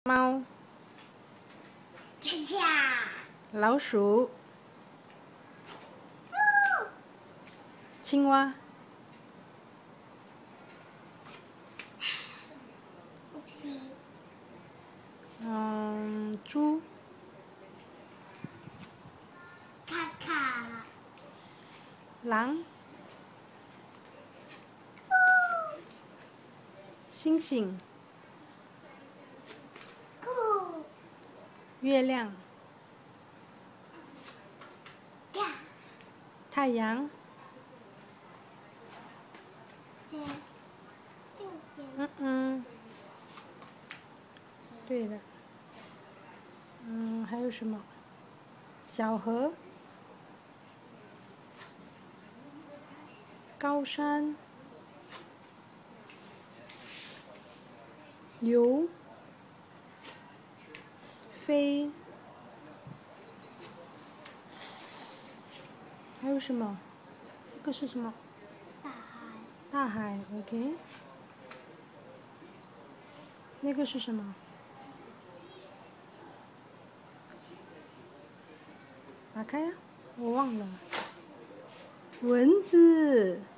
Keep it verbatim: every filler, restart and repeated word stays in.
猫、老鼠、青蛙、嗯，猪、 卡卡、 狼、星星、 兔、 月亮、 呀、 太阳。嗯嗯，对的。嗯，还有什么？小河、高山、游、飞，还有什么？这个是什么？ 大海、 大海 ，OK。那个是什么？打开呀，我忘了。蚊子。